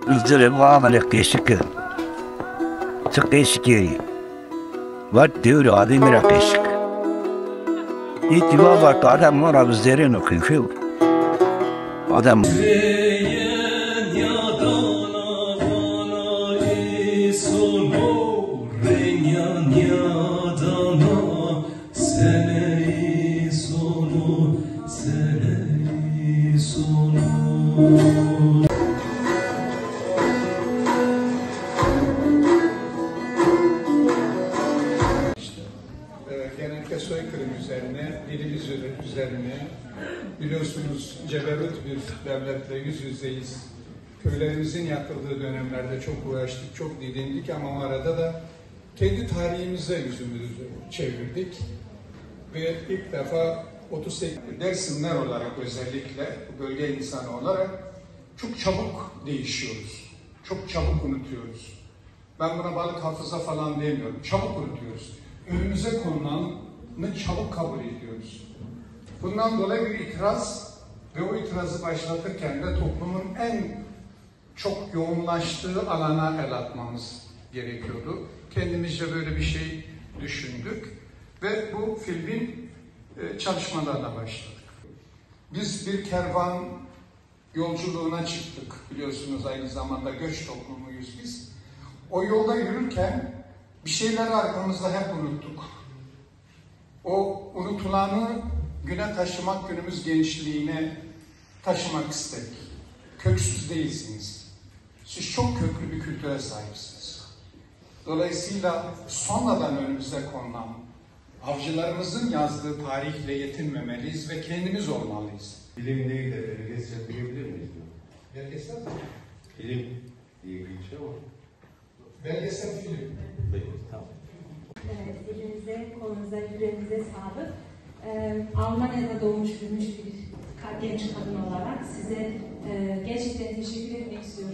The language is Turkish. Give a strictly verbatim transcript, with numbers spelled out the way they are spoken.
Üzere muamele keşke. Sık keşke. Vat diyor adı merak keşke. İtibar var adam var abizlerin okuyor. Adam. Genellikle soykırım üzerine, dilimiz üzerine, biliyorsunuz ceberut bir devletle yüz yüzeyiz. Köylerimizin yakıldığı dönemlerde çok uğraştık, çok didindik ama o arada da kendi tarihimize yüzümüzü çevirdik. Ve ilk defa otuz sekiz Dersimler olarak özellikle bölge insanı olarak çok çabuk değişiyoruz. Çok çabuk unutuyoruz. Ben buna balık hafıza falan demiyorum. Çabuk unutuyoruz. Önümüze konulanı çabuk kabul ediyoruz. Bundan dolayı bir itiraz ve o itirazı başlatırken de toplumun en çok yoğunlaştığı alana el atmamız gerekiyordu. Kendimizce böyle bir şey düşündük ve bu filmin çalışmalarına başladık. Biz bir kervan yolculuğuna çıktık. Biliyorsunuz aynı zamanda göç toplumuyuz biz. O yolda yürürken bir şeyleri arkamızda hep unuttuk. O unutulanı güne taşımak, günümüz gençliğine taşımak istedik. Köksüz değilsiniz. Siz çok köklü bir kültüre sahipsiniz. Dolayısıyla sonradan önümüze konulan avcılarımızın yazdığı tarihle yetinmemeliyiz ve kendimiz olmalıyız. Film değil de belgesel bilebilir miyiz? Belgesel mi? Film diye bir şey var. Belgesel film. Peki, tamam. Evet, elinize, kolunuza, yüreğinize sağlık. Ee, Almanya'da doğmuş, büyümüş bir genç kadın olarak size e, gerçekten teşekkür etmek istiyorum.